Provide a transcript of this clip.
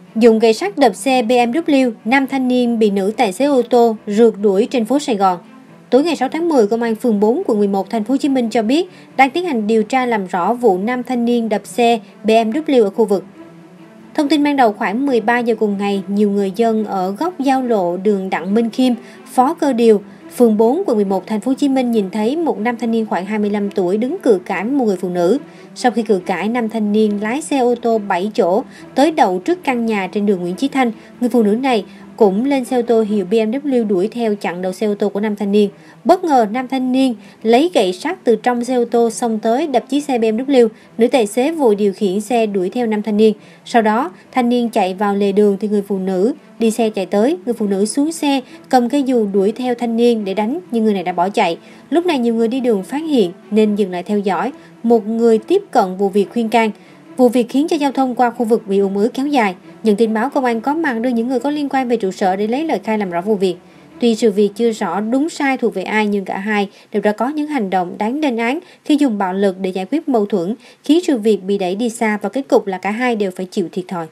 Dùng gậy sắt đập xe BMW, nam thanh niên bị nữ tài xế ô tô rượt đuổi trên phố Sài Gòn. Tối ngày 6 tháng 10, Công an phường 4, quận 11, thành phố Hồ Chí Minh cho biết đang tiến hành điều tra làm rõ vụ nam thanh niên đập xe BMW ở khu vực. Thông tin ban đầu khoảng 13 giờ cùng ngày, nhiều người dân ở góc giao lộ đường Đặng Minh Khiêm, Phó Cơ Điều, phường 4, quận 11, thành phố Hồ Chí Minh nhìn thấy một nam thanh niên khoảng 25 tuổi đứng cự cãi với một người phụ nữ. Sau khi cự cãi, nam thanh niên lái xe ô tô 7 chỗ tới đậu trước căn nhà trên đường Nguyễn Chí Thanh. Người phụ nữ này cũng lên xe ô tô hiệu BMW đuổi theo chặn đầu xe ô tô của nam thanh niên. Bất ngờ, nam thanh niên lấy gậy sắt từ trong xe ô tô xông tới đập chiếc xe BMW. Nữ tài xế vội điều khiển xe đuổi theo nam thanh niên. Sau đó, thanh niên chạy vào lề đường thì người phụ nữ đi xe chạy tới. Người phụ nữ xuống xe cầm cây dù đuổi theo thanh niên để đánh, nhưng người này đã bỏ chạy. Lúc này nhiều người đi đường phát hiện nên dừng lại theo dõi. Một người tiếp cận vụ việc khuyên can. Vụ việc khiến cho giao thông qua khu vực bị ùn ứ kéo dài. Nhận tin báo, công an có mặt đưa những người có liên quan về trụ sở để lấy lời khai làm rõ vụ việc. Tuy sự việc chưa rõ đúng sai thuộc về ai, nhưng cả hai đều đã có những hành động đáng lên án khi dùng bạo lực để giải quyết mâu thuẫn, khiến sự việc bị đẩy đi xa và kết cục là cả hai đều phải chịu thiệt thòi.